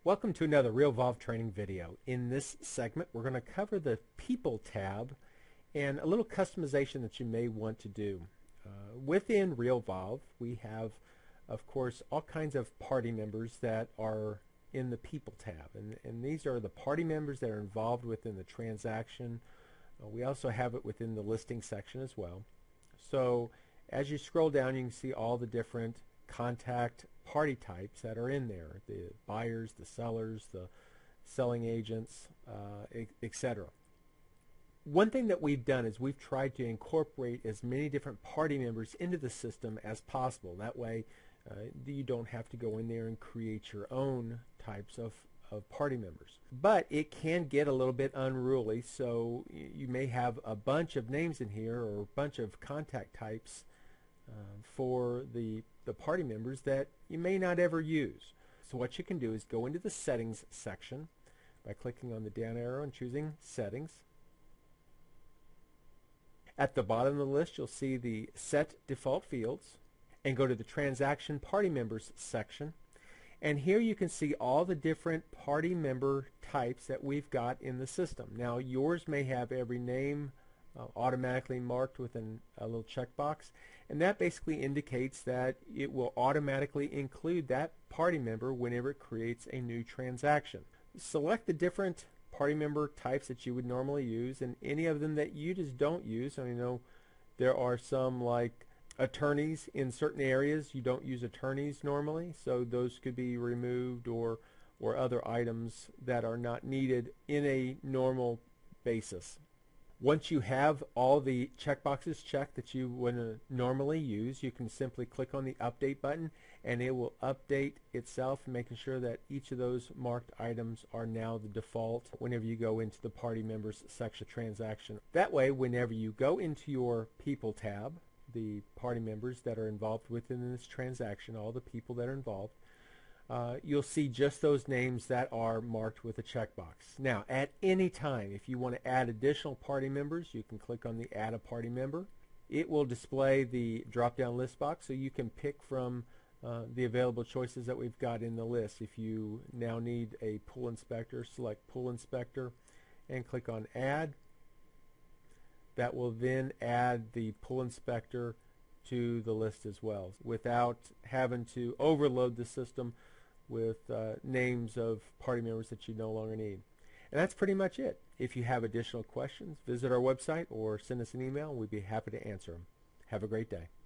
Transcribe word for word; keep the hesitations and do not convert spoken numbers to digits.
Welcome to another Realvolve training video. In this segment, we're going to cover the People tab and a little customization that you may want to do. Uh, within Realvolve, we have, of course, all kinds of party members that are in the People tab. And, and these are the party members that are involved within the transaction. Uh, we also have it within the listing section as well. So as you scroll down, you can see all the different contact party types that are in there, the buyers, the sellers, the selling agents, uh, et cetera. One thing that we've done is we've tried to incorporate as many different party members into the system as possible. That way uh, you don't have to go in there and create your own types of, of party members. But it can get a little bit unruly, so you may have a bunch of names in here or a bunch of contact types uh, for the the party members that you may not ever use. So what you can do is go into the settings section by clicking on the down arrow and choosing settings. At the bottom of the list you'll see the set default fields, and go to the transaction party members section, and here you can see all the different party member types that we've got in the system. Now yours may have every name uh, automatically marked with an, a little checkbox, and that basically indicates that it will automatically include that party member whenever it creates a new transaction. Select the different party member types that you would normally use, and any of them that you just don't use. I know there are some like attorneys in certain areas. You don't use attorneys normally, so those could be removed, or or other items that are not needed in a normal basis. Once you have all the checkboxes checked that you would normally use, you can simply click on the update button and it will update itself, making sure that each of those marked items are now the default whenever you go into the party members section transaction. That way, whenever you go into your People tab, the party members that are involved within this transaction, all the people that are involved, Uh, you'll see just those names that are marked with a checkbox. Now, at any time, if you want to add additional party members, you can click on the Add a Party Member. It will display the drop-down list box, so you can pick from uh, the available choices that we've got in the list. If you now need a Pool Inspector, select Pool Inspector and click on Add. That will then add the Pool Inspector to the list as well, without having to overload the system with uh, names of party members that you no longer need. And that's pretty much it. If you have additional questions, visit our website or send us an email. We'd be happy to answer them. Have a great day.